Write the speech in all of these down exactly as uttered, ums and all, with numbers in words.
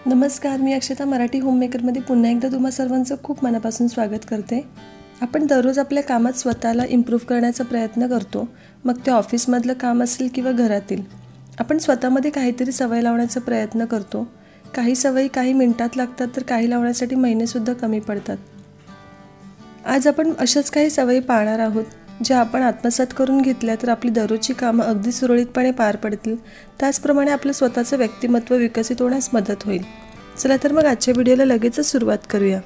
नमस्कार, मी अक्षता मराठी होममेकरमध्ये पुन्हा एकदा तुम्हा सर्वांचं खूप मनापासून स्वागत करते। आपण दररोज आपल्या कामात स्वतःला इम्प्रूव्ह करण्याचा प्रयत्न करतो, मग ते ऑफिसमधलं काम असेल किंवा घरातील। आपण स्वतःमध्ये काहीतरी सवय लावण्याचा प्रयत्न करतो। काही सवयी काही मिनिटात लागतात तर काही लावण्यासाठी महिनेसुद्धा कमी पडतात। आज आपण अशाच काही सवयी पाहणार आहोत ज्या आपण आत्मसात करून घेतल्या तर आपली दररोजची कामं अगदी सुरळीतपणे पार पडतील। त्याचप्रमाणे आपलं स्वतःचं व्यक्तिमत्व विकसित होण्यास मदत होईल। चला तर मग आजच्या व्हिडिओला लगेचच सुरुवात करूया।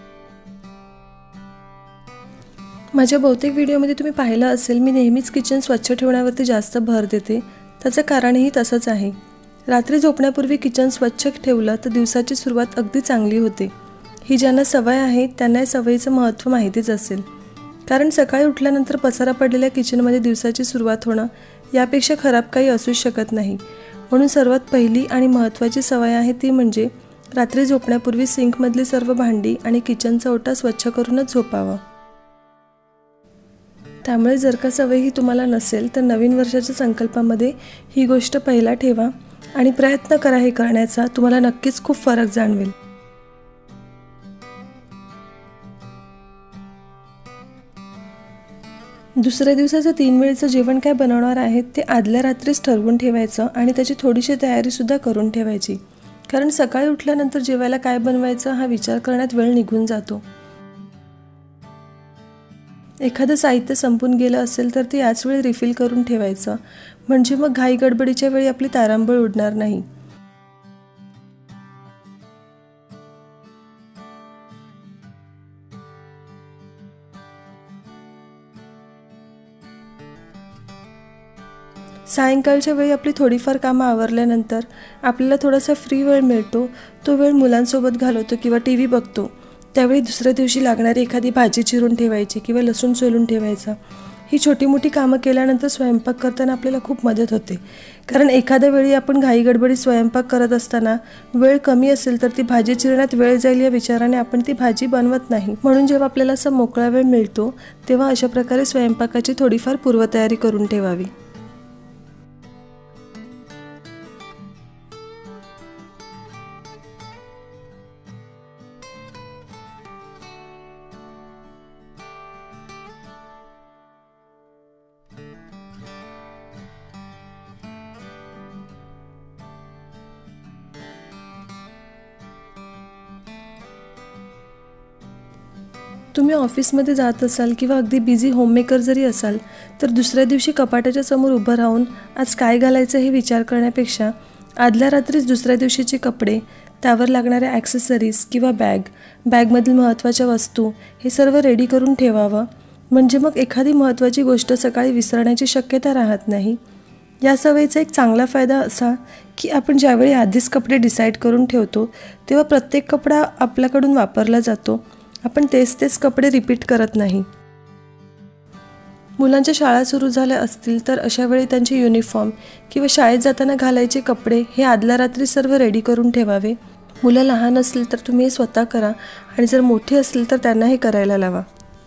माझ्या बहुतेक व्हिडिओमध्ये तुम्ही पाहिलं असेल मी नेहमीच किचन स्वच्छ ठेवण्यावरती जास्त भर देते। त्याचं कारणही तसंच आहे। रात्री झोपण्यापूर्वी किचन स्वच्छ ठेवलं तर दिवसाची सुरुवात अगदी चांगली होते। ही ज्यांना सवय आहे त्यांना या सवयीचं महत्त्व माहितीच असेल, कारण सकाळी उठल्यानंतर पसारा पडलेल्या किचनमध्ये दिवसाची सुरुवात होणं यापेक्षा खराब काही असू शकत नाही। म्हणून सर्वात पहिली आणि महत्त्वाची सवय आहे ती म्हणजे रात्री झोपण्यापूर्वी सिंकमधली सर्व भांडी आणि किचनचा ओटा स्वच्छ करूनच झोपावं। त्यामुळे जर का सवय ही तुम्हाला नसेल तर नवीन वर्षाच्या संकल्पामध्ये ही गोष्ट पहिला ठेवा आणि प्रयत्न करा हे करण्याचा, तुम्हाला नक्कीच खूप फरक जाणवेल। दुसऱ्या दिवसाचं तीन वेळचं जेवण काय बनवणार आहेत ते आदल्या रात्रीच ठरवून ठेवायचं आणि त्याची थोडीशी तयारीसुद्धा करून ठेवायची, कारण सकाळी उठल्यानंतर जेवायला काय बनवायचं हा विचार करण्यात वेळ निघून जातो। एखादं साहित्य संपून गेलं असेल तर ते याच वेळी रिफिल करून ठेवायचं, म्हणजे मग घाई गडबडीच्या वेळी आपली तारांबळ उडणार नाही। सायंकाळच्या वेळी आपली थोडीफार कामं आवरल्यानंतर आपल्याला थोडासा फ्री वेळ मिळतो, तो वेळ मुलांसोबत घालवतो किंवा टी व्ही बघतो। त्यावेळी दुसऱ्या दिवशी लागणारी एखादी भाजी चिरून ठेवायची किंवा लसूण सोलून ठेवायचा। ही छोटी मोठी कामं केल्यानंतर स्वयंपाक करताना आपल्याला खूप मदत होते, कारण एखाद्या वेळी आपण घाई गडबडी स्वयंपाक करत असताना वेळ कमी असेल तर ती भाजी चिरण्यात वेळ जाईल या विचाराने आपण ती भाजी बनवत नाही। म्हणून जेव्हा आपल्याला असा मोकळा वेळ मिळतो तेव्हा अशा प्रकारे स्वयंपाकाची थोडीफार पूर्वतयारी करून ठेवावी। तुम्ही ऑफिसमध्ये जात असाल किंवा अगदी बिझी होममेकर जरी असाल तर दुसऱ्या दिवशी कपाटाच्या समोर उभं राहून आज काय घालायचं हे विचार करण्यापेक्षा आदल्या रात्रीच दुसऱ्या दिवशीचे कपडे, त्यावर लागणाऱ्या ॲक्सेसरीज किंवा बॅग, बॅगमधील महत्त्वाच्या वस्तू हे सर्व रेडी करून ठेवावं, म्हणजे मग एखादी महत्त्वाची गोष्ट सकाळी विसरण्याची शक्यता राहत नाही। या सवयीचा एक चांगला फायदा असा की आपण ज्यावेळी आधीच कपडे डिसाईड करून ठेवतो तेव्हा प्रत्येक कपडा आपल्याकडून वापरला जातो, आपण तेच तेच कपडे रिपीट करत नाही। मुलांच्या शाळा सुरू झाल्या असतील तर अशा वेळी त्यांचे युनिफॉर्म किंवा शाळेत जाताना घालायचे कपडे हे आदल्या रात्री सर्व रेडी करून ठेवावे। मुलं लहान असतील तर तुम्ही हे स्वतः करा आणि जर मोठी असतील तर त्यांना हे करायला लावा।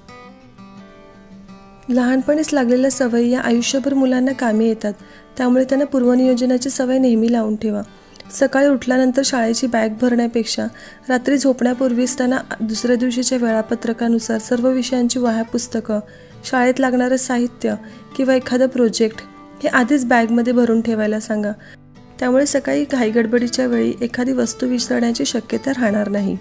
लहानपणीच लागलेल्या सवयी या आयुष्यभर मुलांना कामी येतात, त्यामुळे त्यांना पूर्वनियोजनाची सवय नेहमी लावून ठेवा। सकाळी उठल्यानंतर शाळेची बॅग भरण्यापेक्षा रात्री झोपण्यापूर्वीच त्यांना दुसऱ्या दिवशीच्या वेळापत्रकानुसार सर्व विषयांची वह्या पुस्तकं, शाळेत लागणारं साहित्य किंवा एखादं प्रोजेक्ट हे आधीच बॅगमध्ये भरून ठेवायला सांगा। त्यामुळे सकाळी घाईगडबडीच्या वेळी एखादी वस्तू विसरण्याची शक्यता राहणार नाही।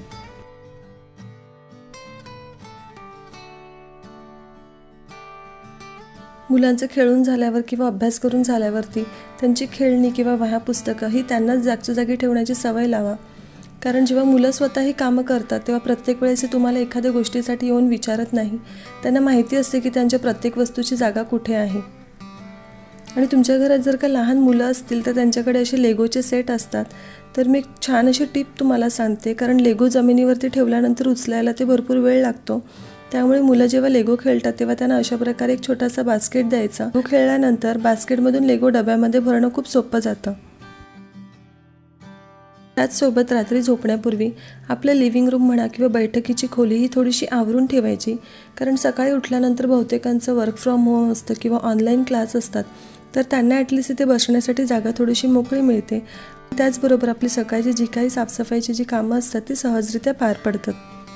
मुलांचं खेळून झाल्यावर किंवा अभ्यास करून झाल्यावरती त्यांची खेळणी किंवा वह्या पुस्तकं ही त्यांनाच जागच्या जागी ठेवण्याची सवय लावा, कारण जेव्हा मुलं स्वतः ही कामं करतात तेव्हा प्रत्येक वेळेस तुम्हाला एखाद्या गोष्टीसाठी येऊन विचारत नाही। त्यांना माहिती असते की त्यांच्या प्रत्येक वस्तूची जागा कुठे आहे। आणि तुमच्या घरात जर का लहान मुलं असतील तर त्यांच्याकडे असे लेगोचे सेट असतात, तर मी एक छान अशी टिप तुम्हाला सांगते, कारण लेगो जमिनीवरती ठेवल्यानंतर उचलायला ते भरपूर वेळ लागतो। त्यामुळे मुलं जेव्हा लेगो खेळतात तेव्हा त्यांना अशा प्रकारे एक छोटासा बास्केट द्यायचा। लेगो खेळल्यानंतर बास्केटमधून लेगो डब्यामध्ये भरणं खूप सोपं जातं। त्याचसोबत रात्री झोपण्यापूर्वी आपल्या लिव्हिंग रूम म्हणा किंवा बैठकीची खोली ही थोडीशी आवरून ठेवायची, कारण सकाळी उठल्यानंतर बहुतेकांचं वर्क फ्रॉम होम असतं किंवा ऑनलाईन क्लास असतात, तर त्यांना ॲटलिस्ट इथे बसण्यासाठी जागा थोडीशी मोकळी मिळते त्याचबरोबर आपली सकाळची जी काही साफसफाईची जी कामं असतात ती सहजरित्या पार पडतात.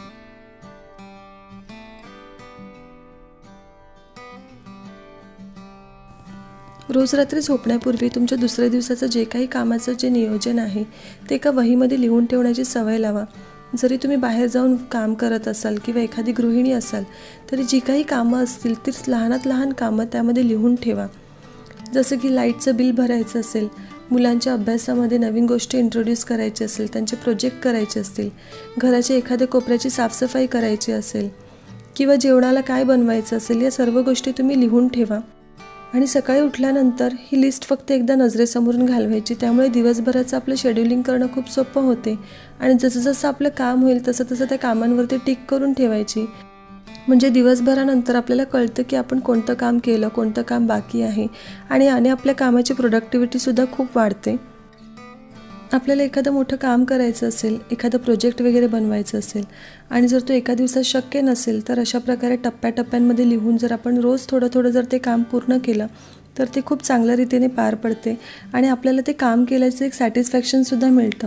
रोज रात्री झोपण्यापूर्वी तुमच्या दुसऱ्या दिवसाचं जे काही कामाचं जे नियोजन आहे ते एका वहीमध्ये लिहून ठेवण्याची सवय लावा. जरी तुम्ही बाहेर जाऊन काम करत असाल किंवा एखादी गृहिणी असाल तरी जी काही कामं असतील ती लहानात लहान कामं त्यामध्ये लिहून ठेवा. जसं की लाईटचं बिल भरायचं असेल, मुलांच्या अभ्यासामध्ये नवीन गोष्टी इंट्रोड्यूस करायची असेल, त्यांचे प्रोजेक्ट करायचे असतील, घराच्या एखाद्या कोपऱ्याची साफसफाई करायची असेल किंवा जेवणाला काय बनवायचं असेल, या सर्व गोष्टी तुम्ही लिहून ठेवा. आणि सकाळी उठल्यानंतर ही लिस्ट फक्त एकदा नजरेसमोरून घालवायची. त्यामुळे दिवसभराचं आपलं शेड्युलिंग करणं खूप सोपं होते आणि जसं जसं आपलं काम होईल तसं तसं त्या कामांवरती टिक करून ठेवायची. म्हणजे दिवसभरानंतर आपल्याला कळतं की आपण कोणतं काम केलं, कोणतं काम बाकी आहे आणि आणि आपल्या कामाची प्रोडक्टिव्हिटीसुद्धा खूप वाढते. आपल्याला एखादं मोठं काम करायचं असेल, एखादं प्रोजेक्ट वगैरे बनवायचं असेल आणि जर तो एका दिवसात शक्य नसेल तर अशा प्रकारे टप्प्याटप्प्यांमध्ये लिहून जर आपण रोज थोडं थोडं जर ते काम पूर्ण केलं तर ते खूप चांगल्या रीतीने पार पडते आणि आपल्याला ते काम केल्याचं एक सॅटिस्फॅक्शनसुद्धा मिळतं.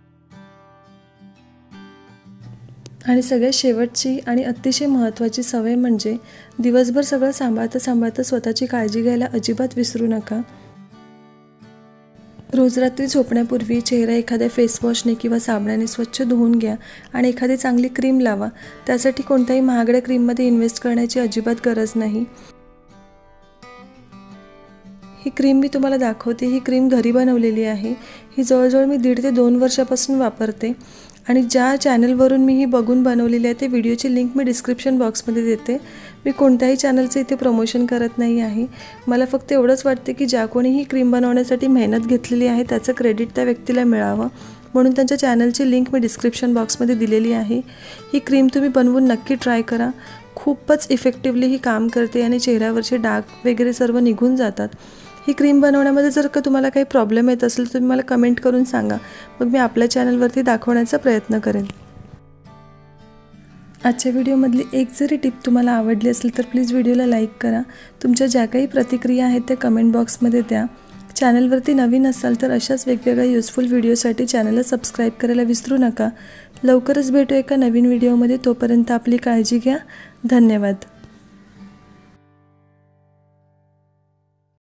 आणि सगळ्यात शेवटची आणि अतिशय महत्त्वाची सवय म्हणजे दिवसभर सगळं सांभाळता सांभाळता स्वतःची काळजी घ्यायला अजिबात विसरू नका. रोज रात्री झोपण्यापूर्वी चेहरा एखाद्या फेसवॉशने किंवा साबणाने स्वच्छ धुवून घ्या आणि एखादी चांगली क्रीम लावा. त्यासाठी कोणत्याही महागड्या क्रीममध्ये इन्व्हेस्ट करण्याची अजिबात गरज नाही. ही क्रीम मी तुम्हाला दाखवते. ही क्रीम घरी बनवलेली आहे. ही जवळजवळ मी दीड ते दोन वर्षापासून वापरते आणि ज्या चॅनलवरून मी ही बघून बनवलेली आहे ते व्हिडिओची लिंक मी डिस्क्रिप्शन बॉक्समध्ये देते. मी कोणत्याही चॅनलचं इथे प्रमोशन करत नाही आहे. मला फक्त एवढंच वाटते की ज्या कोणी ही क्रीम बनवण्यासाठी मेहनत घेतलेली आहे त्याचं क्रेडिट त्या व्यक्तीला मिळावं, म्हणून त्यांच्या चॅनलची लिंक मी डिस्क्रिप्शन बॉक्समध्ये दिलेली आहे. ही क्रीम तुम्ही बनवून नक्की ट्राय करा. खूपच इफेक्टिव्हली ही काम करते आणि चेहऱ्यावरचे डाग वगैरे सर्व निघून जातात. ही क्रीम बनवण्यामध्ये जर का तुम्हाला काही प्रॉब्लेम येत असेल तर तुम्ही मला कमेंट करून सांगा, मग मी आपल्या चॅनलवरती दाखवण्याचा प्रयत्न करेन. आजच्या व्हिडिओमधली एक जरी टिप तुम्हाला आवडली असेल तर प्लीज व्हिडिओला लाईक करा. तुमच्या ज्या काही प्रतिक्रिया आहेत त्या कमेंट बॉक्समध्ये द्या. चॅनलवरती नवीन असाल तर अशाच वेगवेगळ्या युजफुल व्हिडिओसाठी चॅनलला सबस्क्राईब करायला विसरू नका. लवकरच भेटू एका नवीन व्हिडिओमध्ये. तोपर्यंत आपली काळजी घ्या. धन्यवाद.